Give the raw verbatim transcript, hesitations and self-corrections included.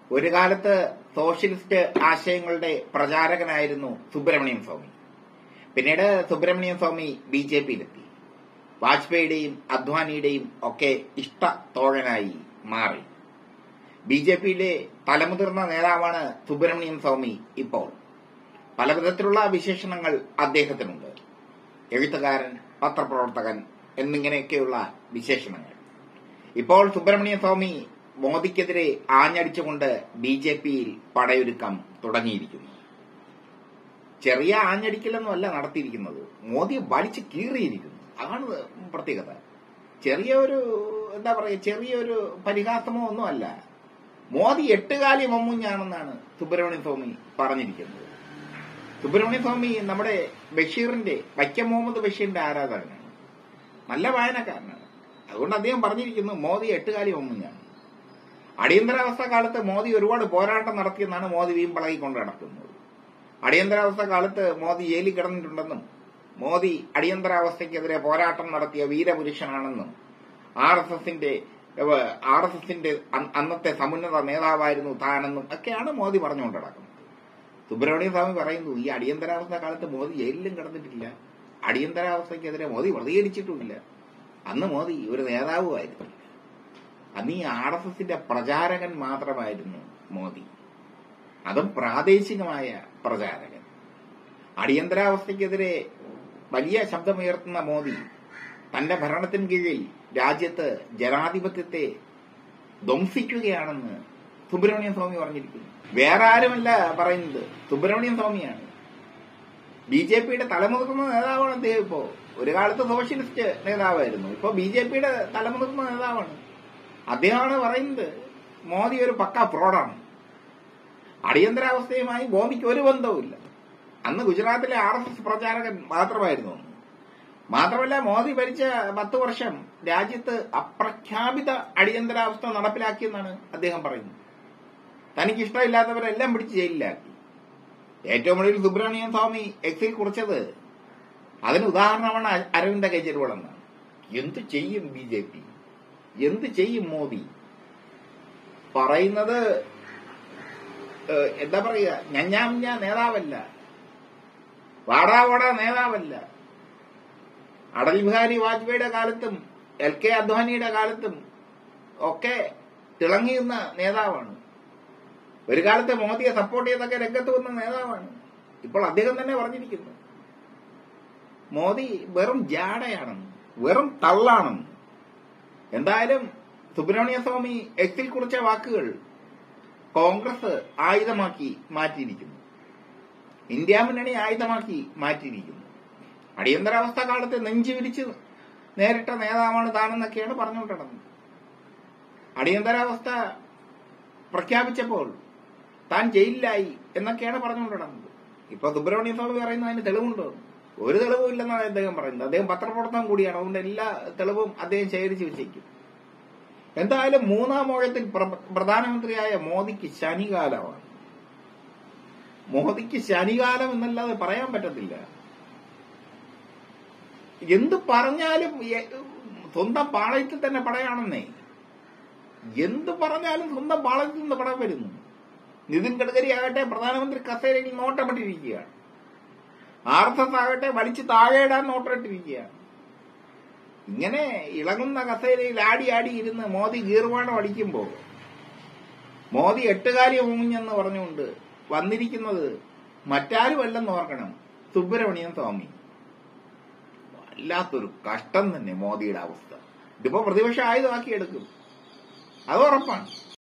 ഒരു കാലത്ത് സോഷ്യലിസ്റ്റ് ആശയങ്ങളുടെ പ്രചാരകനായിരുന്നു സുബ്രഹ്മണ്യം സ്വാമി. പിന്നീട് സുബ്രഹ്മണ്യം സ്വാമി ബി ജെ പിയിലെത്തി. വാജ്പേയിയുടെയും അദ്വാനിയുടെയും ഒക്കെ ഇഷ്ട തോഴനായി മാറി. ബി ജെ പിയിലെ തലമുതിർന്ന നേതാവാണ് സുബ്രഹ്മണ്യം സ്വാമി. ഇപ്പോൾ പലവിധത്തിലുള്ള വിശേഷണങ്ങൾ അദ്ദേഹത്തിനുണ്ട്. എഴുത്തുകാരൻ, പത്രപ്രവർത്തകൻ എന്നിങ്ങനെയൊക്കെയുള്ള വിശേഷണങ്ങൾ. ഇപ്പോൾ സുബ്രഹ്മണ്യം സ്വാമി മോദിക്കെതിരെ ആഞ്ഞടിച്ചുകൊണ്ട് ബി ജെ പിയിൽ പടയൊരുക്കം തുടങ്ങിയിരിക്കുന്നു. ചെറിയ ആഞ്ഞടിക്കലൊന്നുമല്ല നടത്തിയിരിക്കുന്നത്, മോദിയെ വലിച്ചു കീറിയിരിക്കുന്നു. അതാണ് പ്രത്യേകത. ചെറിയ ഒരു എന്താ പറയുക, ചെറിയൊരു പരിഹാസമോ ഒന്നുമല്ല. മോദി എട്ടുകാലി മമ്മൂഞ്ഞാണെന്നാണ് സുബ്രഹ്മണ്യ സ്വാമി പറഞ്ഞിരിക്കുന്നത്. സുബ്രഹ്മണ്യ സ്വാമി നമ്മുടെ ബഷീറിന്റെ, വൈക്കം മുഹമ്മദ് ബഷീറിന്റെ ആരാധകനാണ്, നല്ല വായനക്കാരനാണ്. അതുകൊണ്ട് അദ്ദേഹം പറഞ്ഞിരിക്കുന്നു മോദി എട്ടുകാലി മമ്മൂഞ്ഞാണ്. അടിയന്തരാവസ്ഥ കാലത്ത് മോദി ഒരുപാട് പോരാട്ടം നടത്തിയെന്നാണ് മോദി വീമ്പളകിക്കൊണ്ട് നടക്കുന്നത്. അടിയന്തരാവസ്ഥ കാലത്ത് മോദി ജയിലിൽ കിടന്നിട്ടുണ്ടെന്നും മോദി അടിയന്തരാവസ്ഥയ്ക്കെതിരെ പോരാട്ടം നടത്തിയ വീരപുരുഷനാണെന്നും ആർ എസ് എസിന്റെ ആർ എസ് എസിന്റെ അന്നത്തെ സമുന്നത നേതാവായിരുന്നു താനെന്നും ഒക്കെയാണ് മോദി പറഞ്ഞുകൊണ്ട് നടക്കുന്നത്. സുബ്രഹ്മണ്യ സ്വാമി പറയുന്നു, ഈ അടിയന്തരാവസ്ഥ കാലത്ത് മോദി ജയിലിലും കിടന്നിട്ടില്ല, അടിയന്തരാവസ്ഥയ്ക്കെതിരെ മോദി പ്രതികരിച്ചിട്ടുമില്ല, അന്ന് മോദി ഒരു നേതാവുമായിരുന്നില്ല, അന്ന് ഈ ആർ എസ് എസിന്റെ പ്രചാരകൻ മാത്രമായിരുന്നു മോദി, അതും പ്രാദേശികമായ പ്രചാരകൻ. അടിയന്തരാവസ്ഥയ്ക്കെതിരെ വലിയ ശബ്ദമുയർത്തുന്ന മോദി തന്റെ ഭരണത്തിന് കീഴിൽ രാജ്യത്ത് ജനാധിപത്യത്തെ ധ്വംസിക്കുകയാണെന്ന് സുബ്രഹ്മണ്യം സ്വാമി പറഞ്ഞിരിക്കുന്നു. വേറെ ആരുമല്ല പറയുന്നത്, സുബ്രഹ്മണ്യം സ്വാമിയാണ്. ബി ജെ പിയുടെ തലമുതിർന്ന നേതാവാണ് അദ്ദേഹം. ഇപ്പോ ഒരു കാലത്ത് സോഷ്യലിസ്റ്റ് നേതാവായിരുന്നു, ഇപ്പൊ ബി ജെ പിയുടെ തലമുതിർന്ന നേതാവാണ്. അദ്ദേഹമാണ് പറയുന്നത് മോദി ഒരു പക്കാ ഫ്രോഡാണ്, അടിയന്തരാവസ്ഥയുമായി മോദിക്ക് ഒരു ബന്ധവുമില്ല. അന്ന് ഗുജറാത്തിലെ ആർ എസ് എസ് പ്രചാരകൻ മാത്രമായിരുന്നു. മാത്രമല്ല, മോദി ഭരിച്ച പത്ത് വർഷം രാജ്യത്ത് അപ്രഖ്യാപിത അടിയന്തരാവസ്ഥ നടപ്പിലാക്കിയെന്നാണ് അദ്ദേഹം പറയുന്നത്. തനിക്ക് ഇഷ്ടമില്ലാത്തവരെല്ലാം പിടിച്ച് ജയിലിലാക്കി. ഏറ്റവും ഒടുവിൽ സുബ്രഹ്മണ്യം സ്വാമി എക്സിൽ കുറിച്ചത് അതിന് ഉദാഹരണമാണ് അരവിന്ദ കെജ്രിവാൾ എന്നാണ്. എന്ത് ചെയ്യും ബി ജെ പി, എന്ത് ചെയ്യും മോദി? പറയുന്നത് എന്താ പറയുക, ഞഞ്ഞാമിഞ്ഞ നേതാവല്ല, വാടാവാട നേതാവല്ല. അടൽ ബിഹാരി വാജ്പേയിയുടെ കാലത്തും എൽ കെ അദ്വാനിയുടെ കാലത്തും ഒക്കെ തിളങ്ങിയുന്ന നേതാവാണ്. ഒരു കാലത്ത് മോദിയെ സപ്പോർട്ട് ചെയ്തൊക്കെ രംഗത്ത് വന്ന നേതാവാണ്. ഇപ്പോൾ അദ്ദേഹം തന്നെ പറഞ്ഞിരിക്കുന്നു മോദി വെറും ജാടയാണെന്ന്, വെറും തള്ളാണെന്ന്. എന്തായാലും സുബ്രഹ്മണ്യ സ്വാമി എക്സിൽ കുറിച്ച വാക്കുകൾ കോൺഗ്രസ് ആയുധമാക്കി മാറ്റിയിരിക്കുന്നു, ഇന്ത്യ മുന്നണി ആയുധമാക്കി മാറ്റിയിരിക്കുന്നു. അടിയന്തരാവസ്ഥ കാലത്ത് നെഞ്ചു വിരിച്ച് നേരിട്ട നേതാവാണ് താനെന്നൊക്കെയാണ് പറഞ്ഞുകൊണ്ടിരുന്നത്. അടിയന്തരാവസ്ഥ പ്രഖ്യാപിച്ചപ്പോൾ താൻ ജയിലിലായി എന്നൊക്കെയാണ് പറഞ്ഞുകൊണ്ടിരുന്നത്. ഇപ്പൊ സുബ്രഹ്മണ്യ സ്വാമി പറയുന്നത് അതിന് തെളിവുണ്ടോ? ഒരു തെളിവും ഇല്ലെന്നാണ് അദ്ദേഹം പറയുന്നത്. അദ്ദേഹം പത്രപ്രവർത്തനം കൂടിയാണ്, അതുകൊണ്ട് എല്ലാ തെളിവും അദ്ദേഹം ശേഖരിച്ച് വെച്ചേക്കും. എന്തായാലും മൂന്നാം ഊഴത്തിൽ പ്രധാനമന്ത്രിയായ മോദിക്ക് ശനികാലമാണ്. മോദിക്ക് ശനികാലം എന്നല്ലാതെ പറയാൻ പറ്റത്തില്ല. എന്ത് പറഞ്ഞാലും സ്വന്തം പാളയത്തിൽ തന്നെ പടയാണെന്നേ. എന്ത് പറഞ്ഞാലും സ്വന്തം പാളയത്തിൽ നിന്ന് പടം വരുന്നു. നിതിൻ ഗഡ്കരി ആകട്ടെ പ്രധാനമന്ത്രി കസേരയിൽ നോട്ടമിട്ടിരിക്കുകയാണ്. ആർ എസ് എസ് ആകട്ടെ വലിച്ചു താഴെയിടാൻ നോട്ടമിട്ടിരിക്കുകയാണ്. ഇങ്ങനെ ഇളകുന്ന കസേരയിൽ ആടി ആടി ഇരുന്ന് മോദി ഗീർവാണം അടിക്കുമ്പോൾ മോദി എട്ടുകാലി മൂഞ്ഞെന്ന് പറഞ്ഞുകൊണ്ട് വന്നിരിക്കുന്നത് മറ്റാരുമല്ലെന്ന് ഓർക്കണം, സുബ്രഹ്മണ്യം സ്വാമി. വല്ലാത്തൊരു കഷ്ടം തന്നെ മോദിയുടെ അവസ്ഥ. ഇതിപ്പോ പ്രതിപക്ഷം ആയുധമാക്കി എടുക്കും, അത് ഉറപ്പാണ്.